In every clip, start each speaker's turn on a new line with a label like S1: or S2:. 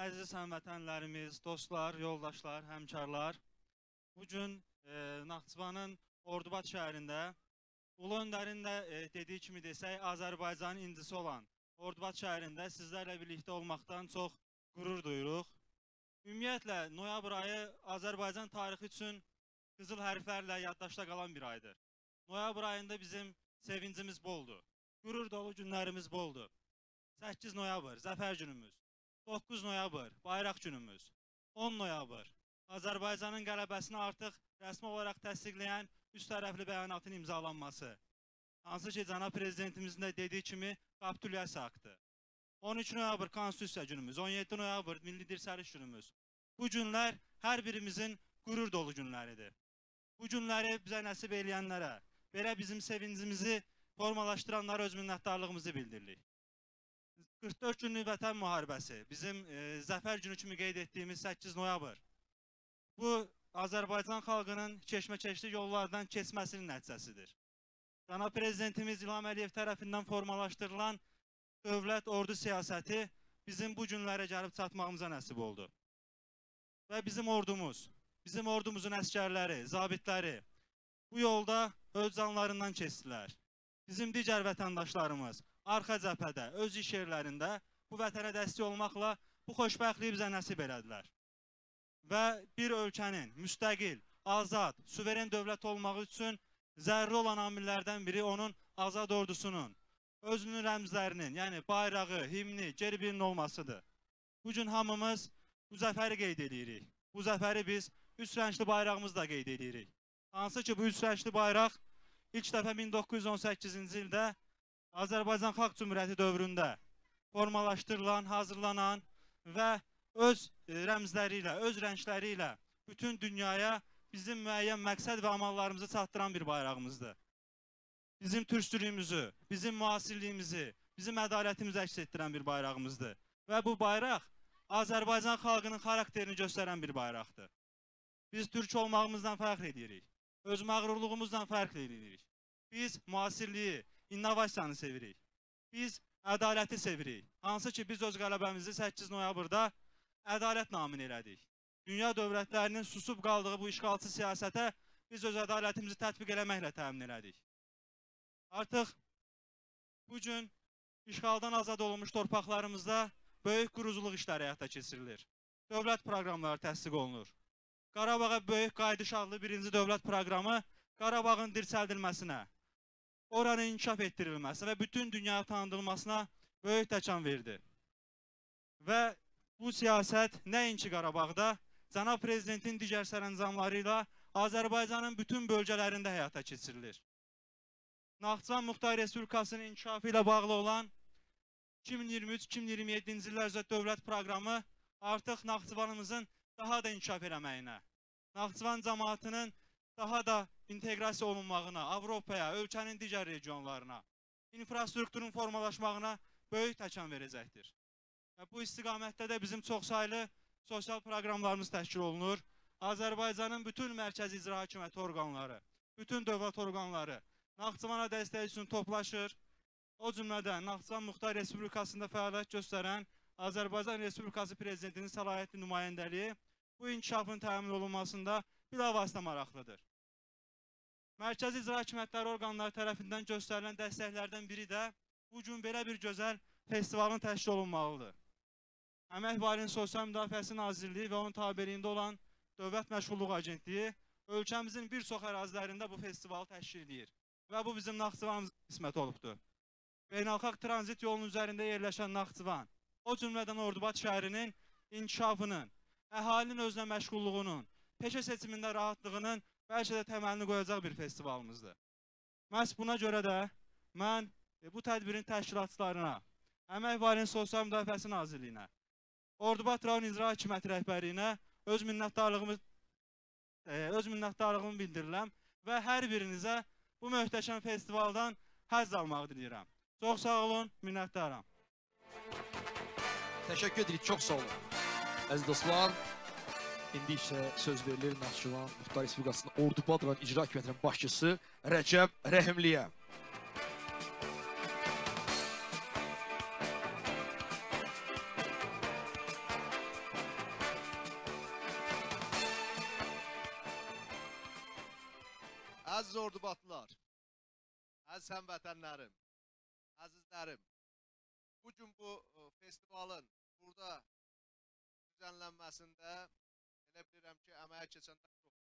S1: Əziz həmvətənlərimiz, dostlar, yoldaşlar, həmkarlar, bugün Naxçıvanın Ordubad şəhərində Ulu Öndərin də dediyi kimi desək, Azərbaycanın incisi olan Ordubad şəhərində sizlərlə birlikdə olmaqdan çox qürur duyuruq. Ümumiyyətlə, noyabr ayı Azərbaycan tarixi üçün qızıl hərflərlə yaddaşda qalan bir aydır. Noyabr ayında bizim sevincimiz boldur, qürur dolu günlərimiz boldur. 8 noyabr, Zəfər günümüz. 9 noyabr, bayraq günümüz. 10 noyabr, Azərbaycanın qələbəsini artıq rəsmi olaraq təsdiqləyən üst tərəfli bəyanatın imzalanması. Hansı ki, cənab prezidentimizin də dediyi kimi kapitulyasiya aktı. 13 noyabr, konstitusiya günümüz. 17 noyabr, milli dirsəliş günümüz. Bu günlər hər birimizin qürur dolu günləridir. Bu günləri bizə nəsib eləyənlərə, belə bizim sevincimizi formalaşdıranlara öz minnətdarlığımızı bildiririk. 44 günlük vətən müharibəsi, bizim zəfər günü kimi qeyd etdiyimiz 8 noyabr. Bu, Azərbaycan xalqının keşməkeşli yollardan keçməsinin nəticəsidir. Cənab prezidentimiz İlham Əliyev tərəfindən formalaşdırılan dövlət ordu siyasəti bizim bu günlərə gəlib çatmağımıza nəsib oldu. Və bizim ordumuzun əskərləri, zabitləri bu yolda öz canlarından keçdilər. Bizim digər vətəndaşlarımız arxa cəbhədə, öz iş yerlərində bu vətənə dəstək olmaqla bu xoşbəxtliyi bizə nəsib elədilər. Və bir ölkənin müstəqil, azad, suveren dövlət olmağı üçün zəruri olan amillərdən biri onun azad ordusunun, özünün rəmzlərinin, yəni bayrağı, himni, geribinin olmasıdır. Bugün hamımız bu zəfəri qeyd edirik. Bu zəfəri biz üç rəngli bayrağımızla qeyd edirik. Hansı ki, bu üç rəngli bayraq ilk dəfə 1918-ci ildə Azərbaycan Xalq Cümhuriyyəti dövründə formalaşdırılan, hazırlanan və öz rəmzləri ilə, öz rəngləri ilə bütün dünyaya bizim müəyyən məqsəd və amallarımızı çatdıran bir bayrağımızdır. Bizim türkçülüyümüzü, bizim müasirliyimizi, bizim ədalətimizi əks etdirən bir bayrağımızdır. Və bu bayraq Azərbaycan xalqının xarakterini göstərən bir bayraqdır. Biz türk olmağımızdan fəxr edirik, öz məğrurluğumuzdan fəxr edirik. Biz müasirliyi, innovasiyanı sevirik. Biz ədaləti sevirik. Hansı ki, biz öz qələbəmizi 8 noyabrda ədalət namını elədik. Dünya dövlətlərinin susub qaldığı bu işğalçı siyasətə biz öz ədalətimizi tətbiq eləməklə təmin elədik. Artıq bugün işğaldan azad olunmuş torpaqlarımızda böyük quruculuq işləri həyata keçirilir. Dövlət proqramları təsdiq olunur. Qarabağa böyük qayıdış adlı birinci dövlət proqramı Qarabağın dirçəldilməsinə, oranın inkişaf etdirilməsinə və bütün dünyaya tanıdılmasına böyük təkan verdi. Və bu siyasət nəinki Qarabağda, cənab prezidentin digər sərəncamları ilə Azərbaycanın bütün bölgələrində həyata keçirilir. Naxçıvan Muxtar Respublikasının inkişafı ilə bağlı olan 2023-2027-ci illər üzrə dövlət proqramı artıq Naxçıvanımızın daha da inkişaf eləməyinə, Naxçıvan cəmaatının daha da inteqrasiya olunmağına, Avropaya, ölkənin digər regionlarına, infrastrukturun formalaşmağına böyük təkan verəcəkdir. Və bu istiqamətdə də bizim çoxsaylı sosial proqramlarımız təşkil olunur. Azərbaycanın bütün mərkəzi icra hakimiyyəti orqanları, bütün dövlət orqanları Naxçıvana dəstək üçün toplaşır. O cümlədən Naxçıvan Muxtar Respublikasında fəaliyyət göstərən Azərbaycan Respublikası Prezidentinin səlahiyyətli nümayəndəliyi bu inkişafın təmin olunmasında bilavasitə maraqlıdır. Mərkəzi icra hakimiyyətləri orqanları tərəfindən göstərilən dəstəklərdən biri də bugün belə bir gözəl festivalın təşkil olunmalıdır. Əmək və Əhalinin Sosial Müdafiəsi Nazirliyi və onun tabeliyində olan Dövlət Məşğulluq Agentliyi ölkəmizin bir çox ərazilərində bu festivalı təşkil edir. Və bu bizim Naxçıvanımıza qismət olubdur. Beynəlxalq tranzit yolunun üzərində yerləşən Naxçıvan, o cümlədən Ordubad şəhərinin inkişafının, əhalinin özünə məşğulluğunun, peşə seçimində rahatlığının bəlkə də təməlini qoyacaq bir festivalımızdır. Məhz buna görə də mən bu tədbirin təşkilatçılarına, Əmək və Əhalinin Sosial Müdafiəsi Nazirliyinə, Ordubad rayon icra hakimiyyəti rəhbərliyinə öz minnətdarlığımı bildirirəm və hər birinizə bu möhtəşəm festivaldan həzz almağı diləyirəm. Çox sağ olun, minnətdaram.
S2: Təşəkkür edirik, çox sağ olun. Əziz dostlar, indi isə söz verilir Naxçıvan Muxtar Respublikasının Ordubad rayon icra hakimiyyətinin başçısı Rəcəb Rəhimliyə.
S3: Əziz Ordubatlılar, əziz həmvətənlərim, əzizlərim, bugün bu festivalın burada düzenlenmesinde elə bilirəm ki, əməyə keçənlər çox.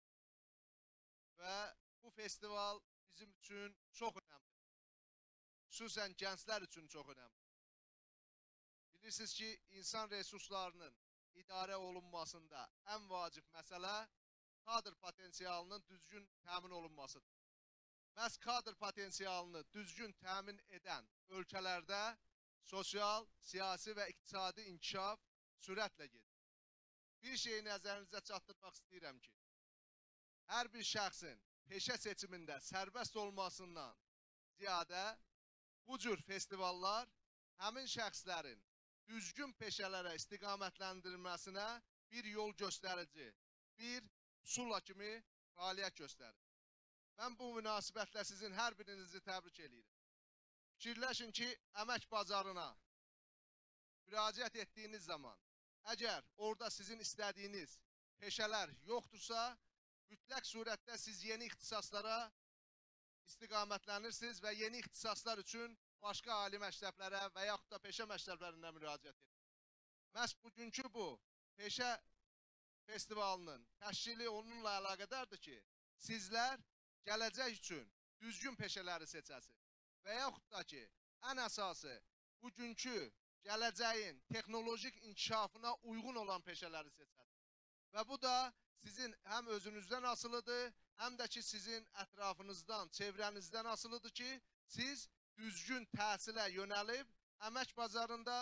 S3: Və bu festival bizim üçün çox önəmli. Xüsusən gənclər üçün çox önəmli. Bilirsiniz ki, insan resurslarının idarə olunmasında ən vacib məsələ kadr potensialının düzgün təmin olunmasıdır. Məhz kadr potensialını düzgün təmin edən ölkələrdə sosial, siyasi və iqtisadi inkişaf sürətlə gedir. Bir şeyi nəzərinizə çatdırmaq istəyirəm ki, hər bir şəxsin peşə seçimində sərbəst olmasından ziyadə bu cür festivallar həmin şəxslərin düzgün peşələrə istiqamətləndirilməsinə bir yol göstərici, bir pusula kimi fəaliyyət göstərir. Mən bu münasibətlə sizin hər birinizi təbrik edirəm. Fikirləşin ki, əmək bazarına müraciət etdiyiniz zaman, əgər orada sizin istədiyiniz peşələr yoxdursa, mütləq surətdə siz yeni ixtisaslara istiqamətlənirsiniz və yeni ixtisaslar üçün başqa ali məktəblərə və yaxud da peşə məktəblərinə müraciət edirsiniz. Məhz bugünkü bu peşə festivalının təşkili onunla əlaqədardır ki, sizlər gələcək üçün düzgün peşələri seçəsiniz və yaxud da ki, ən əsası bugünkü gələcəyin texnolojik inkişafına uyğun olan peşələri seçəsiniz. Və bu da sizin həm özünüzdən asılıdır, həm də ki, sizin ətrafınızdan, çevrənizdən asılıdır ki, siz düzgün təhsilə yönəlib, əmək bazarında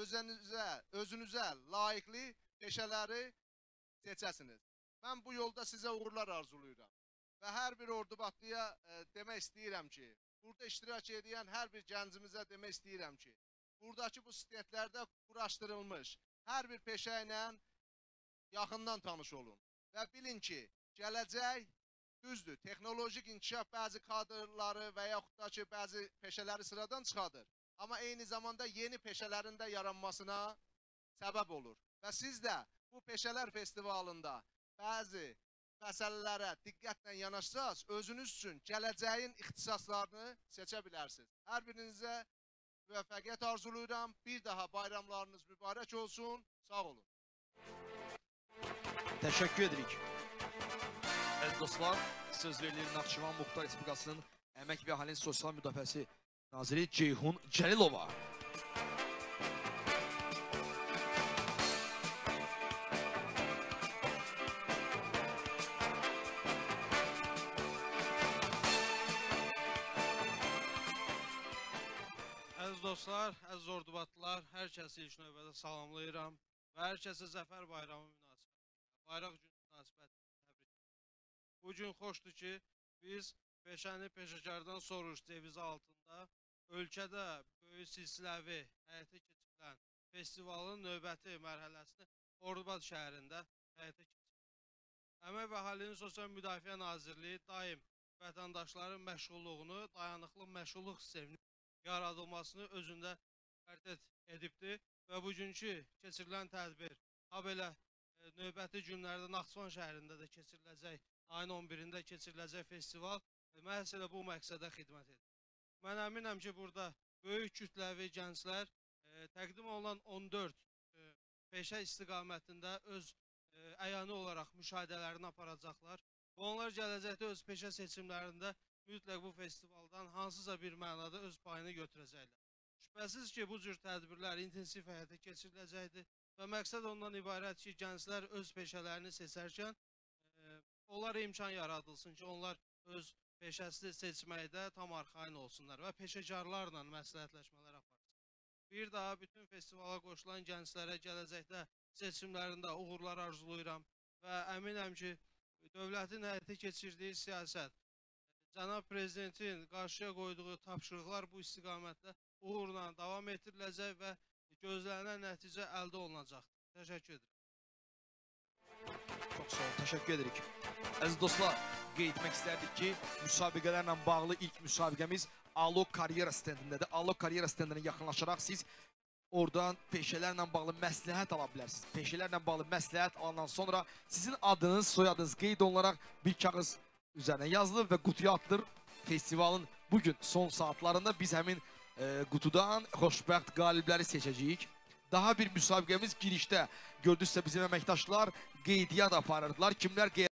S3: özünüzə layiqli peşələri seçəsiniz. Mən bu yolda sizə uğurlar arzulayıram. Və hər bir Ordubatlıya demək istəyirəm ki, burada iştirak edən hər bir gəncimizə demək istəyirəm ki, buradakı bu stendlərdə quraşdırılmış hər bir peşə ilə yaxından tanış olun. Və bilin ki, gələcək düzdür, texnolojik inkişaf bəzi kadrları və yaxud da ki, bəzi peşələri sıradan çıxadır. Amma eyni zamanda yeni peşələrin də yaranmasına səbəb olur. Və siz də bu peşələr festivalında bəzi məsələlərə diqqətlə yanaşsaz, özünüz üçün gələcəyin ixtisaslarını seçə bilərsiniz. Hər birinizə müvəffəqiyyət arzulayıram. Bir daha bayramlarınız mübarək olsun. Sağ olun.
S2: Təşəkkür edirik. Əziz dostlar, söz verilir Naxçıvan Muxtar Respublikasının Əmək və Əhalinin Sosial Müdafiəsi Naziri Ceyhun Cəlilova.
S4: Əziz dostlar, əziz Ordubatlılar, hər kəsi ilk növbədə salamlayıram və hər kəsə Zəfər Bayramı münasibətilə, Bayraq günü münasibətilə təbrik edirəm. Bu gün xoşdur ki, biz peşəni peşəkardan soruş devizi altında ölkədə böyük silsiləvi həyata keçirilən festivalın növbəti mərhələsini Ordubat şəhərində həyata keçirir. Əmək və Əhalinin Sosial Müdafiə Nazirliyi daim vətəndaşların məşğulluğunu, dayanıqlı məşğulluq sistemini yaradılmasını özündə prioritet edibdir və bugünkü keçirilən tədbir, habelə növbəti günlərdə Naxçıvan şəhərində də keçiriləcək, ayın 11-də keçiriləcək festival məhz elə bu məqsədə xidmət edir. Mən əminəm ki, burada böyük kütləvi gənclər təqdim olunan 14 peşə istiqamətində öz əyani olaraq müşahidələrini aparacaqlar və onlar gələcəkdə öz peşə seçimlərində mütləq bu festivaldan hansısa bir mənada öz payını götürəcəklər. Şübhəsiz ki, bu cür tədbirlər intensiv həyata keçiriləcəkdir və məqsəd ondan ibarət ki, gənclər öz peşələrini seçərkən onlara imkan yaradılsın ki, onlar öz peşəsini seçməkdə tam arxayın olsunlar və peşəkarlarla məsləhətləşmələr aparsın. Bir daha bütün festivala qoşulan gənclərə gələcəkdə seçimlərində uğurlar arzulayıram və əminəm ki, dövlətin həyata keçirdiyi siyasət, Cənab Prezidentin qarşıya qoyduğu tapşırıqlar bu istiqamətdə uğurla davam etdiriləcək və gözlənilən nəticə əldə olunacaqdır. Təşəkkür edirəm.
S2: Çox sağ olun, təşəkkür edirik. Əziz dostlar, qeyd etmək istərdik ki, müsabiqələrlə bağlı ilk müsabiqəmiz Alok Karyera stendindədir. Alok Karyera stendinə yaxınlaşaraq siz oradan peşələrlə bağlı məsləhət ala bilərsiniz. Peşələrlə bağlı məsləhət alandan sonra sizin adınız, soyadınız qeyd olunaraq bir kağız üzerine yazılır ve qutuya atılır. Festivalın bugün son saatlarında biz həmin qutudan xoşbəxt qalibləri seçəcəyik. Daha bir müsabiqəmiz girişdə gördünüzsə bizim əməkdaşlar qeydiyyat aparırdılar. Kimlər